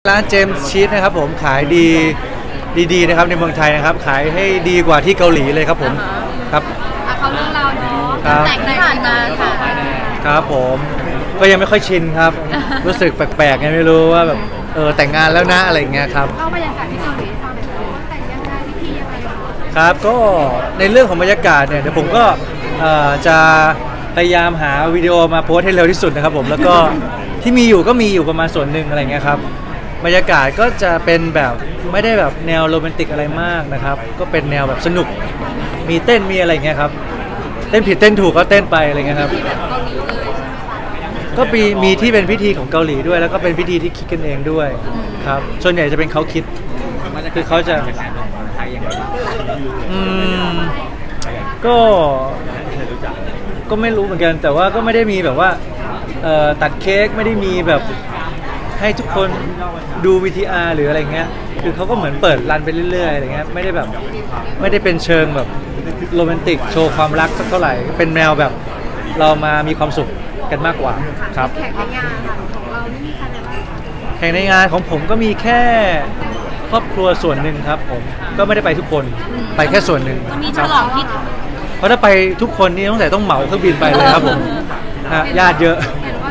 ร้านเจมส์ชีสนะครับผมขายดีนะครับในเมืองไทยนะครับขายให้ดีกว่าที่เกาหลีเลยครับผมครับเขาเรื่องเราเนาะแต่งที่ผ่านมาค่ะครับผมก็ยังไม่ค่อยชินครับรู้สึกแปลกๆไงไม่รู้ว่าแบบแต่งงานแล้วนะอะไรอย่างเงี้ยครับเล่าบรรยากาศที่เกาหลีฟังหน่อยว่าแต่งยังไงพิธียังไงครับก็ในเรื่องของบรรยากาศเนี่ยเดี๋ยวผมก็จะพยายามหาวิดีโอมาโพสให้เร็วที่สุดนะครับผมแล้วก็ที่มีอยู่ประมาณส่วนหนึ่งอะไรเงี้ยครับบรรยากาศก็จะเป็นแบบไม่ได้แบบแนวโรแมนติกอะไรมากนะครับก็เป็นแนวแบบสนุกมีเต้นมีอะไรเงี้ยครับเต้นผิดเต้นถูกก็เต้นไปอะไรเงี้ยครับก็มีที่เป็นพิธีของเกาหลีด้วยแล้วก็เป็นพิธีที่คิดกันเองด้วยครับส่วนใหญ่จะเป็นเขาคิดคือเขาจะก็ไม่รู้เหมือนกันแต่ว่าก็ไม่ได้มีแบบว่าตัดเค้กไม่ได้มีแบบให้ทุกคนดู VTR หรืออะไรเงี้ยคือเขาก็เหมือนเปิดรันไปเรื่อยๆอะไรเงี้ยไม่ได้เป็นเชิงแบบโรแมนติกโชว์ความรักสักเท่าไหร่เป็นแนวแบบเรามามีความสุขกันมากกว่าครับแข่งในงานของเรานี่มีใครบ้างแข่งในงานของผมก็มีแค่ครอบครัวส่วนหนึ่งครับผมก็ไม่ได้ไปทุกคนไปแค่ส่วนหนึ่งมีฉลองที่เพราะถ้าไปทุกคนนี่ต้องเหมาเครื่องบินไปเลยครับผมญาติเยอะ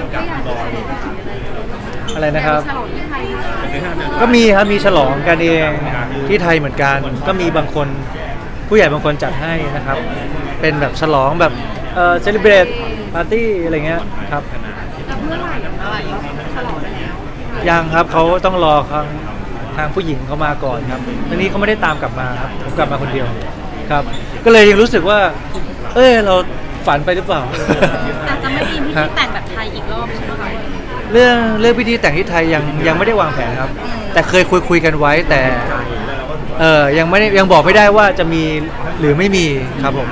อะไรนะครับก็มีครับมีฉลองกันเองที่ไทยเหมือนกันก็มีบางคนผู้ใหญ่บางคนจัดให้นะครับเป็นแบบฉลองแบบเซเลบเรตปาร์ตี้อะไรเงี้ยครับแล้วเมื่อไหร่ฉลองแล้วยังครับเขาต้องรอทางผู้หญิงเขามาก่อนครับตอนนี้เขาไม่ได้ตามกลับมาครับผมกลับมาคนเดียวครับก็เลยยังรู้สึกว่าเราฝันไปหรือเปล่าแต่จะไม่มีพิธีแต่งแบบไทยอีกรอบใช่ไหมคะเรื่องพิธีแต่งที่ไทยยังไม่ได้วางแผนครับแต่เคยคุยกันไว้แต่ยังบอกไม่ได้ว่าจะมีหรือไม่มีครับผม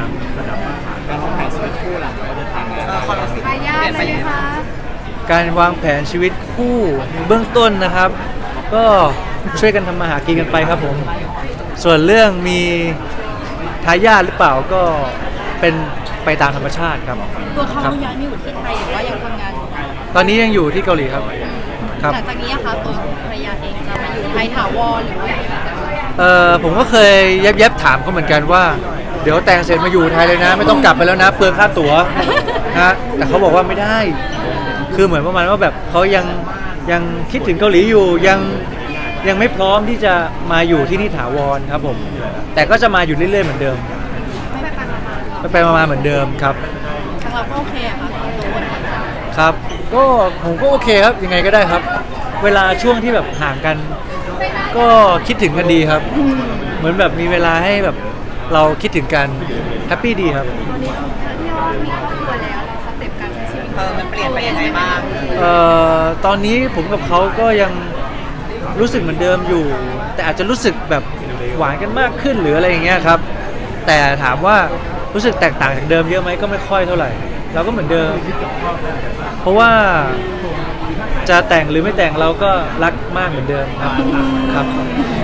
การวางแผนชีวิตคู่เบื้องต้นนะครับก็ช่วยกันทำมาหากินกันไปครับผมส่วนเรื่องมีทายาทหรือเปล่าก็เป็นไปตามธรรมชาติครับตัวเขาย้ายมาอยู่ที่ไทยหรือว่ายังทำงานตอนนี้ยังอยู่ที่เกาหลีครับหลังจากนี้นะคะตัวภรรยาเองจะมาอยู่ไทยถาวรหรือว่าผมก็เคยแยบถามเขาเหมือนกันว่าเดี๋ยวแต่งเสร็จมาอยู่ไทยเลยนะไม่ต้องกลับไปแล้วนะเปลืองค่าตั๋วนะแต่เขาบอกว่าไม่ได้คือเหมือนประมาณว่าแบบเขายังคิดถึงเกาหลีอยู่ยังไม่พร้อมที่จะมาอยู่ที่นี่ถาวรครับผมแต่ก็จะมาอยู่เรื่อยๆเหมือนเดิมไปมาเหมือนเดิมครับทางเราก็โอเคอะครับก็ผมก็โอเคครับยังไงก็ได้ครับเวลาช่วงที่แบบห่างกันก็คิดถึงกันดีครับเหมือนแบบมีเวลาให้แบบเราคิดถึงกันแฮปปี้ดีครับตอนนี้พี่อ้อมีครอบครัวแล้วเราสเต็ปการใช้ชีวิตมันเปลี่ยนไปยังไงบ้างตอนนี้ผมกับเขาก็ยังรู้สึกเหมือนเดิมอยู่แต่อาจจะรู้สึกแบบหวานกันมากขึ้นหรืออะไรอย่างเงี้ยครับแต่ถามว่ารู้สึกแตกต่างจากเดิมเยอะไหมก็ไม่ค่อยเท่าไหร่เราก็เหมือนเดิมเพราะว่าจะแต่งหรือไม่แต่งเราก็รักมากเหมือนเดิมครับ